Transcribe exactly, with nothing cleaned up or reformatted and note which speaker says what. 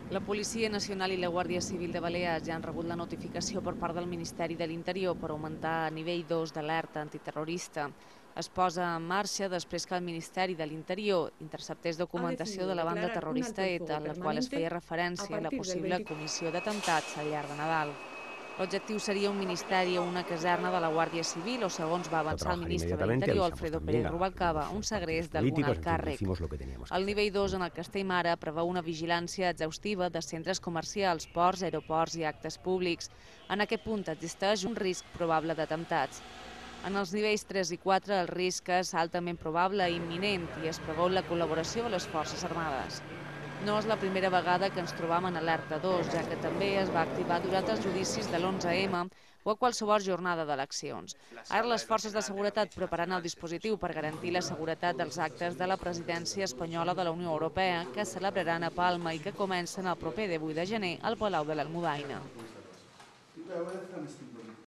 Speaker 1: La Policia Nacional i la Guàrdia Civil de Balears ja han rebut la notificació per part del Ministeri de l'Interior per augmentar a nivell dos d'alerta antiterrorista. Es posa en marxa després que el Ministeri de l'Interior interceptés
Speaker 2: Ha
Speaker 1: documentació
Speaker 2: decidido
Speaker 1: de la banda
Speaker 2: declarar un alto
Speaker 1: terrorista
Speaker 2: el
Speaker 1: ETA
Speaker 2: fuego
Speaker 1: en la qual es feia
Speaker 2: permanente a
Speaker 1: referència a la
Speaker 2: partir del
Speaker 1: possible
Speaker 2: veinte...
Speaker 1: comissió d'atemptats al llarg de Nadal. L'objectiu seria un ministeri o una caserna de la Guàrdia Civil o, segons va
Speaker 3: a
Speaker 1: avançar el
Speaker 3: trabajar
Speaker 1: ministre de
Speaker 3: inmediatamente,
Speaker 1: l'Interior,
Speaker 3: avisamos
Speaker 1: Alfredo
Speaker 3: también
Speaker 1: Pérez
Speaker 3: a
Speaker 1: Rubalcaba,
Speaker 3: los
Speaker 1: un
Speaker 3: partidos
Speaker 1: segrest d'algun
Speaker 3: políticos,
Speaker 1: alt
Speaker 3: en fin,
Speaker 1: càrrec.
Speaker 3: hicimos lo que teníamos que
Speaker 1: El
Speaker 3: hacer.
Speaker 1: nivell dos en el que estem ara preveu una vigilància exhaustiva de centres comercials, ports, aeroports i actes públics. En aquest punt existeix un risc probable d'atemptats. En els nivells tres i quatre el risc és altament probable i imminent i es preveu la col·laboració de les Forces Armades. No és la primera vegada que ens trobam en alerta dos, ja que també es va activar durant els judicis de l'onze ema o a qualsevol jornada d'eleccions. Ara les forces de seguretat prepararan el dispositiu per garantir la seguretat dels actes de la presidència espanyola de la Unió Europea que es celebraran a Palma i que comencen el proper divuit de gener al Palau de l'Almudaina.